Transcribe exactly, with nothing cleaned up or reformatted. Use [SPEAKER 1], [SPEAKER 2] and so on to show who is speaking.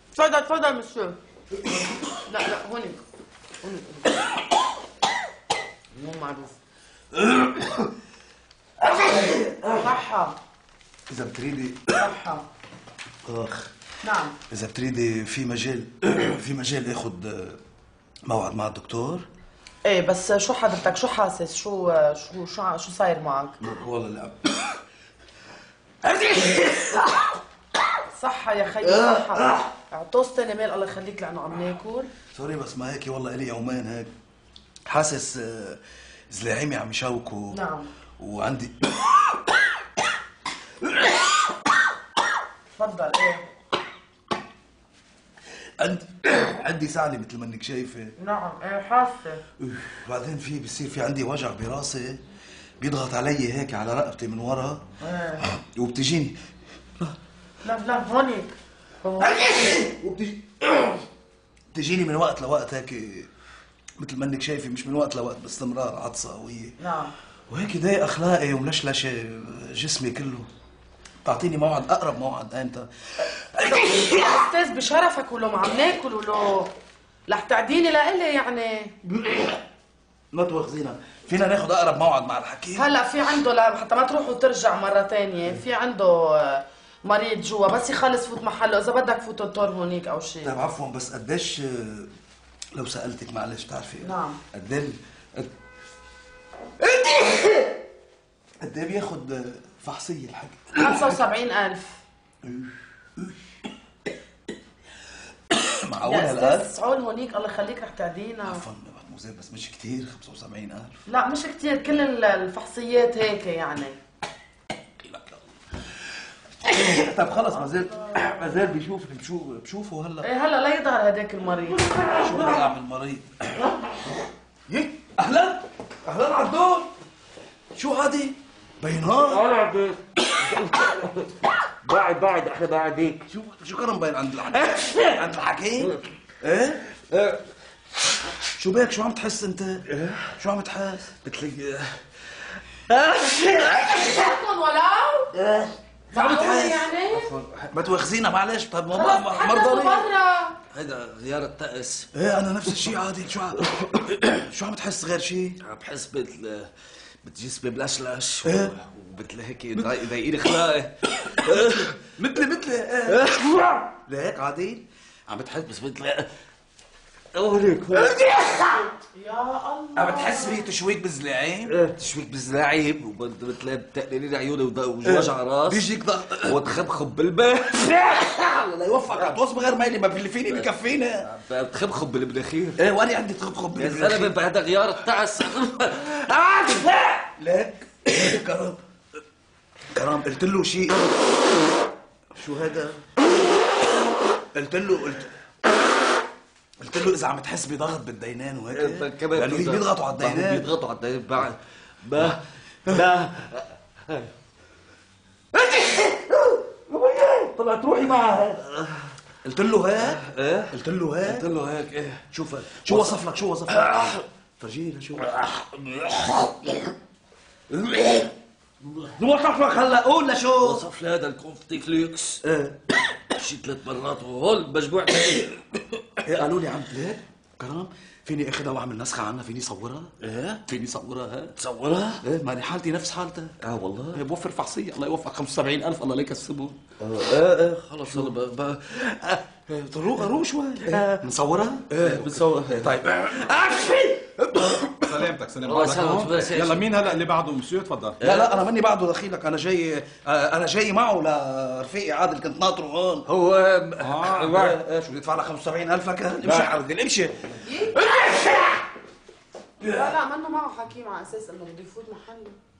[SPEAKER 1] تفضل تفضل مسيو. لا لا هونيك هونيك مو معروف. صحة.
[SPEAKER 2] إذا بتريدي
[SPEAKER 1] صحة.
[SPEAKER 2] آخ.
[SPEAKER 1] نعم.
[SPEAKER 2] إذا بتريدي في مجال في مجال آخذ موعد مع الدكتور؟
[SPEAKER 1] ايه بس شو حضرتك شو حاسس؟ شو شو شو شو صاير معك؟
[SPEAKER 2] والله لا.
[SPEAKER 1] صحة يا خيي صحة. اعطوس تاني مال الله يخليك لأنه عم ناكل.
[SPEAKER 2] سوري بس ما هيك والله إلي يومين هيك حاسس زلاعيمي عم يشوكوا.
[SPEAKER 1] نعم.
[SPEAKER 2] وعندي
[SPEAKER 1] تفضل. ايه
[SPEAKER 2] عندي عندي سعلة مثل ما انك شايفة.
[SPEAKER 1] نعم ايه حاسة.
[SPEAKER 2] بعدين في بصير في عندي وجع براسي بيضغط علي هيك على رقبتي من ورا.
[SPEAKER 1] ايه
[SPEAKER 2] وبتجيني
[SPEAKER 1] لا لا هونيك
[SPEAKER 2] وبتجي بتجيني من وقت لوقت هيك مثل ما انك شايفة، مش من وقت لوقت باستمرار عطسة قوية.
[SPEAKER 1] نعم.
[SPEAKER 2] وهيك ضايق اخلاقي وملشلشة جسمي كله. تعطيني موعد، اقرب موعد امتى؟
[SPEAKER 1] استاذ بشرفك ولو عم ناكل ولو رح تعديني لإلي يعني.
[SPEAKER 2] ما تواخذينا، فينا ناخذ اقرب موعد مع الحكيم؟
[SPEAKER 1] هلا في عنده لا حتى ما تروح وترجع مرة تانية، في عنده مريض جوا بس يخلص فوت محله، إذا بدك فوت الدكتور هونيك أو شيء.
[SPEAKER 2] طيب عفوا بس قديش لو سألتك معلش بتعرفي؟
[SPEAKER 1] نعم.
[SPEAKER 2] قد ايه قد ايه بياخذ فحصية الحكي؟
[SPEAKER 1] خمسة وسبعين ألف.
[SPEAKER 2] معقول هالقد؟
[SPEAKER 1] يا أستاذ سعول هونيك الله يخليك رح تعدينا.
[SPEAKER 2] عفوا مدموزيل بس مش كثير خمسة وسبعين ألف؟
[SPEAKER 1] لا مش كثير، كل الفحصيات هيك يعني.
[SPEAKER 2] طيب خلص ما زال ما زال بيشوفني بشوف بشوفه هلا.
[SPEAKER 1] ايه هلا لا يظهر هداك المريض.
[SPEAKER 2] شو بدي اعمل مريض؟ يي اهلا اهلا عبدول، شو هادي؟ بينهار؟
[SPEAKER 3] انا عبدول بعد بعد احنا بعديك.
[SPEAKER 2] شو شو كرم باين عند الحكيم؟ عند الحكيم؟ ايه؟ ايه شو بك؟ شو عم تحس انت؟ شو عم تحس؟
[SPEAKER 3] مثل
[SPEAKER 1] ولو؟
[SPEAKER 2] شو عم تحس؟
[SPEAKER 1] يعني؟
[SPEAKER 2] ما تواخذينا معلش. طيب
[SPEAKER 1] خلص
[SPEAKER 2] ما مرضى
[SPEAKER 1] برا.
[SPEAKER 3] هيدا غيار الطقس.
[SPEAKER 2] ايه انا نفس الشيء عادي. شو عم شو عم تحس غير شيء؟
[SPEAKER 3] عم بحس مثل بجسمي بلشلش
[SPEAKER 2] ايه؟
[SPEAKER 3] ومثل هيك ضايقيني خلاقي.
[SPEAKER 2] مثلي مثلي ايه؟ ليك عادي؟
[SPEAKER 3] عم بتحس بس مثل هونيك
[SPEAKER 1] يا الله
[SPEAKER 2] عم بتحس في تشويك بالزلاعين؟
[SPEAKER 3] ايه تشويك بالزلاعيب ومثل بتقليلي عيوني ووجع راس
[SPEAKER 2] بيجيك ضغط
[SPEAKER 3] وتخبخب بالبيت.
[SPEAKER 2] الله يوفقك عم توصف غير ميلي، ما اللي فيني بكفيني.
[SPEAKER 3] بتخبخب بالمناخير.
[SPEAKER 2] ايه وانا عندي تخبخب
[SPEAKER 3] يا زلمه بهذا غيار الطعس.
[SPEAKER 2] ليك كرم كرم قلت له شيء. شو هذا؟ قلت له قلت قلت له اذا عم تحس بضغط بالدينان وهيك لانه هي بيضغطوا على الدينان.
[SPEAKER 3] بيضغطوا على الدينان بعد ما ما
[SPEAKER 2] طلعت روحي معها. قلت له هيك؟
[SPEAKER 3] ايه
[SPEAKER 2] قلت له هيك؟
[SPEAKER 3] قلت له هيك. ايه
[SPEAKER 2] شوف شو وصف لك؟ شو وصف لك؟ فرجينا شو وصف لك هلا. قول لشو
[SPEAKER 3] وصف لي هذا الكونفتي فليكس.
[SPEAKER 2] ايه
[SPEAKER 3] شي ثلاث مرات وهول مجموع.
[SPEAKER 2] ايه قالوا لي عم ليك كرم فيني اخذها واعمل نسخه عنها؟ فيني صورها؟
[SPEAKER 3] ايه
[SPEAKER 2] فيني صورها؟ ها
[SPEAKER 3] تصورها؟
[SPEAKER 2] ايه ماني حالتي نفس حالتك.
[SPEAKER 3] اه والله.
[SPEAKER 2] ايه بوفر فحصيه الله يوفق. خمسة وسبعين ألف الله لا يكسبهم.
[SPEAKER 3] ايه ايه خلص انا ب ب
[SPEAKER 2] روق روق شوي. بنصورها؟
[SPEAKER 3] ايه بنصور.
[SPEAKER 2] طيب
[SPEAKER 4] سلامتك سلامتك. يلا مين هلا اللي بعده مسيو؟ تفضل.
[SPEAKER 2] لا لا انا ماني بعده دخيلك، انا جاي انا جاي معه لرفيقي عادل كنت ناطره هون.
[SPEAKER 3] هو
[SPEAKER 2] اه ايه شو بدي ادفع لك خمسة وسبعين ألف هكا؟ امشي عرضي امشي.
[SPEAKER 1] لا لا منه معه حكيم على اساس انه بده يفوت محله.